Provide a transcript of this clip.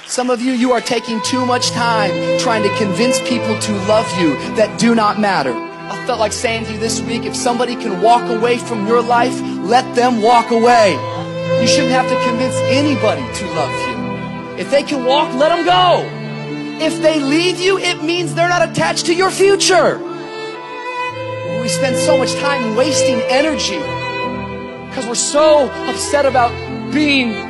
Some of you, you are taking too much time trying to convince people to love you that do not matter. I felt like saying to you this week, if somebody can walk away from your life, let them walk away. You shouldn't have to convince anybody to love you. If they can walk, let them go. If they leave you, it means they're not attached to your future. We spend so much time wasting energy because we're so upset about being